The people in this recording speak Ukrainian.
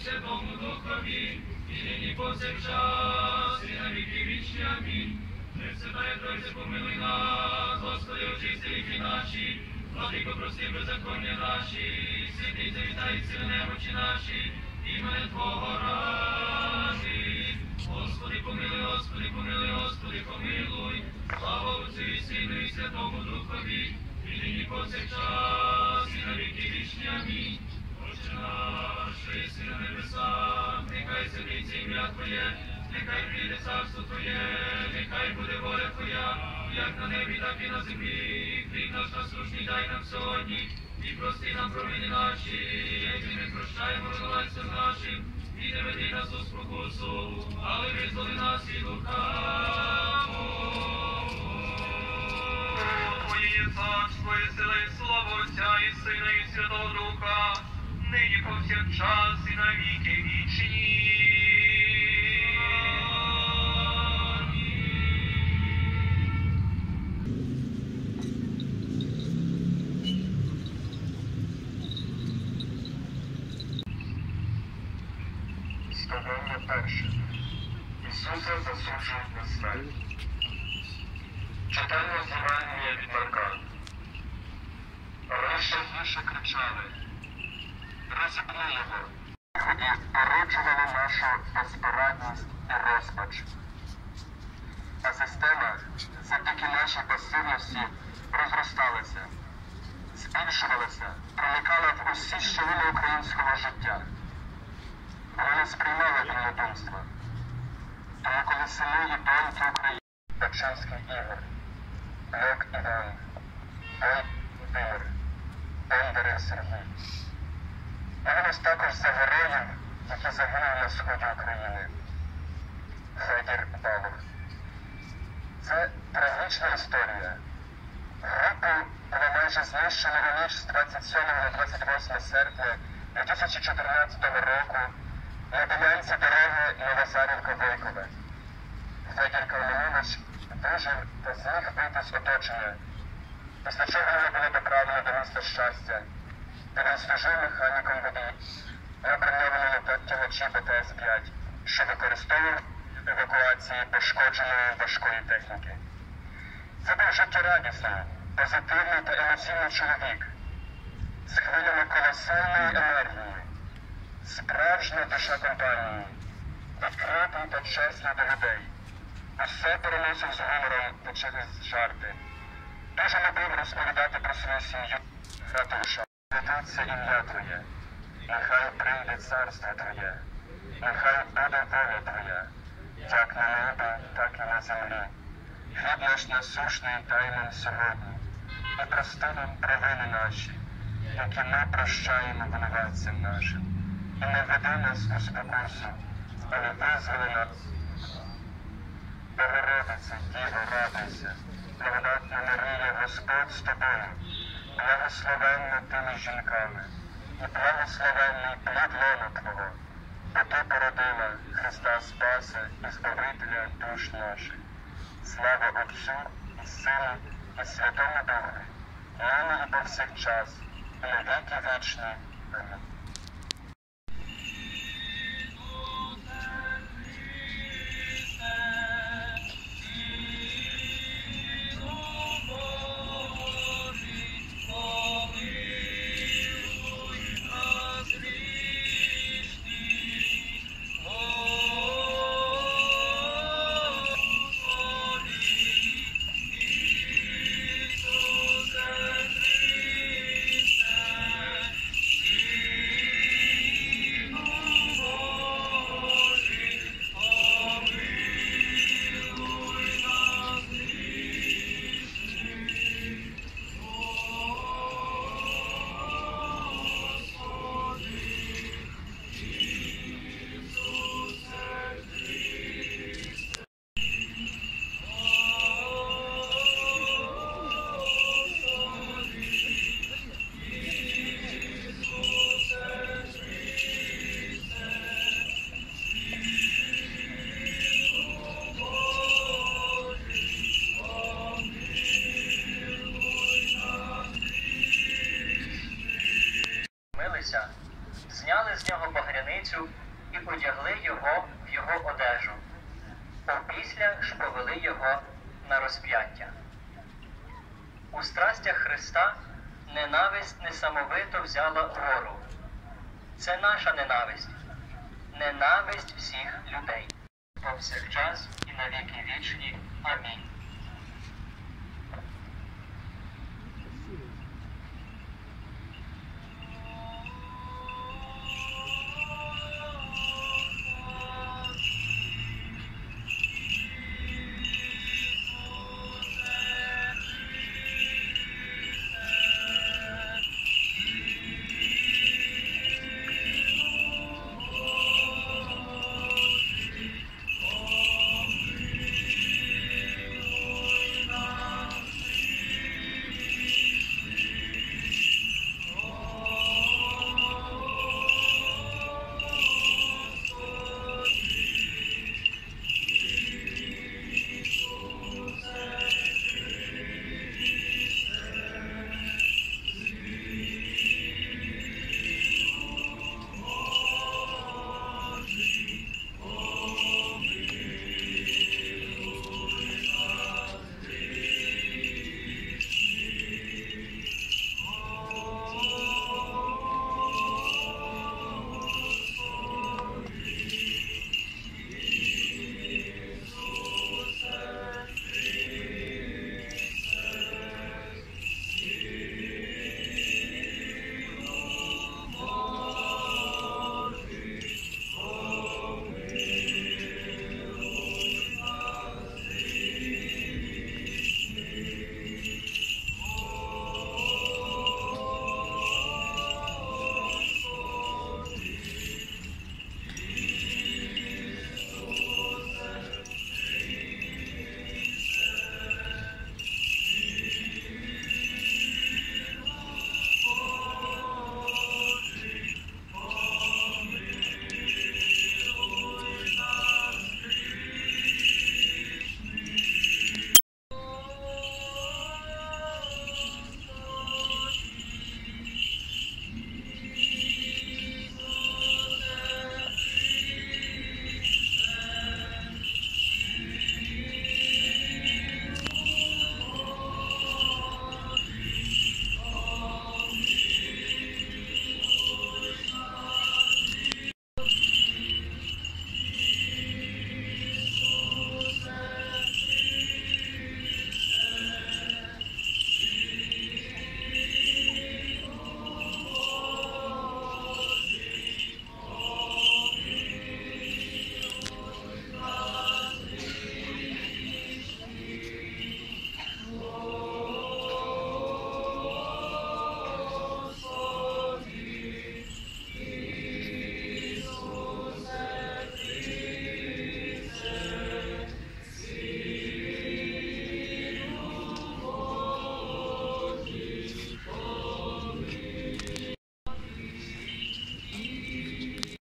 Святому Духові, і нині повсякчас, і на віки вічні. Амінь. Пресвятая Тройця, помилуй нас, Господи, очисти гріхи наші, владико, прости беззаконня наші, святий завітай сили немочі наші, іменем Твого ради. Господи, помилуй, Господи, помилуй, Господи, помилуй, слава Отцю і Сину і Святому Духові, і нині повсякчас, і на віки вічні. Амінь. Отче наш, що єси на небесах, нехай святиться ім'я Твоє, нехай прийде царство Твоє, нехай буде воля Твоя, як на небі, так і на землі. Хліб наш насущний дай нам сьогодні, і прости нам провини наші, як і ми прощаємо винуватцям нашим, і не веди нас у спокусу, але визволи нас від лукавого. Твоє є царство, і сила, і слава Отця, і Сина, і Святого Духа, нині повсякчас, і на віки вічні. Стадання перше. Ісуса засуджують на смерть. Читання з Євангелія від Марка. Але ще гірше кричали: «Розіпни його!» Виході породжували нашу безпорадність і розпач. А система, завдяки нашій пасивності, розросталася, збільшувалася, проникала в усі щілини українського життя. Вона не сприймала вільнодумства. Тому коли сини і доньки України, Печерський Ігор, Блок Іван, Бой Володимир, Бондарев Сергій. Молимось також за героїв, які загинули на сході України. Федір Балух. Це трагічна історія. Групу було майже знищено у ніч з 27 на 28 серпня 2014 року на ділянці дороги Новозарівка-Войкове. Федір Калманович вижив та зміг вийти з оточення, після чого його було доправлено до міста Щастя, де він служив механіком водій на броньованому тягачі БТС-5, що використовував для евакуації пошкодженої важкої техніки. Це був життєрадісний, позитивний та емоційний чоловік з хвилями колосальної енергії, справжня душа компанії, відкритий та чесний до людей. Усе переносив з гумором та через жарти. Дуже любив розповідати про свою сім'ю, грати у шахи. Святиться ім'я Твоє, нехай прийде царство Твоє, нехай буде воля Твоя, як на небі, так і на землі. Хліб наш насущний дай нам сьогодні, і прости нам провини наші, які ми прощаємо винуватцям нашим. І не веди нас у спокусу, але визволи нас. Богородице, Діво, радуйся, благодатна Марія, Господь з тобою, благословенна ти між жінками, і благословенний плід лона Твого, бо ти породила Христа Спаса і Збавителя душ наших. Слава Отцю і Сину і Святому Духу, нині і повсякчас, і на віки вічні. Амінь. Зняли з нього багряну тем'яницю і одягли його в його одежу. Опісля ж повели його на розп'яття. У страстях Христа ненависть несамовито взяла гору. Це наша ненависть. Ненависть всіх людей. Повсякчас і на віки вічні. Амінь.